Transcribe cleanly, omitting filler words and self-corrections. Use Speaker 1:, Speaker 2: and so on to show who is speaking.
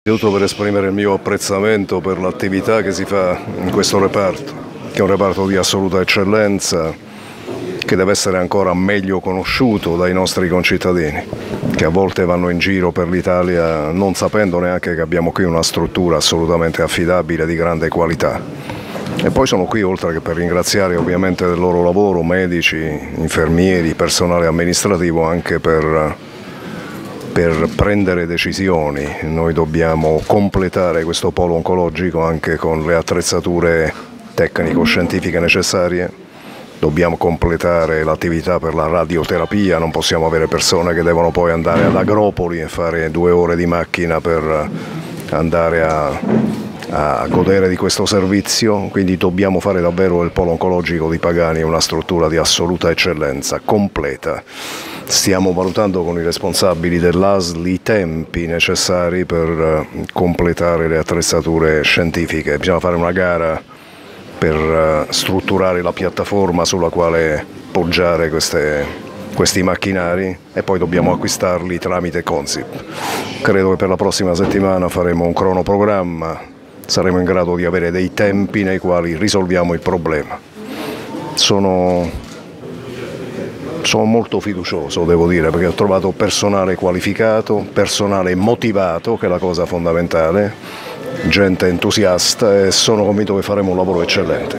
Speaker 1: Innanzitutto per esprimere il mio apprezzamento per l'attività che si fa in questo reparto, che è un reparto di assoluta eccellenza, che deve essere ancora meglio conosciuto dai nostri concittadini, che a volte vanno in giro per l'Italia non sapendo neanche che abbiamo qui una struttura assolutamente affidabile di grande qualità. E poi sono qui, oltre che per ringraziare ovviamente del loro lavoro, medici, infermieri, personale amministrativo, anche per prendere decisioni. Noi dobbiamo completare questo polo oncologico anche con le attrezzature tecnico-scientifiche necessarie, dobbiamo completare l'attività per la radioterapia, non possiamo avere persone che devono poi andare ad Agropoli e fare 2 ore di macchina per andare a godere di questo servizio, quindi dobbiamo fare davvero il polo oncologico di Pagani una struttura di assoluta eccellenza, completa. Stiamo valutando con i responsabili dell'ASL i tempi necessari per completare le attrezzature scientifiche. Bisogna fare una gara per strutturare la piattaforma sulla quale poggiare questi macchinari e poi dobbiamo acquistarli tramite Consip. Credo che per la prossima settimana faremo un cronoprogramma, saremo in grado di avere dei tempi nei quali risolviamo il problema. Sono molto fiducioso, devo dire, perché ho trovato personale qualificato, personale motivato, che è la cosa fondamentale, gente entusiasta, e sono convinto che faremo un lavoro eccellente.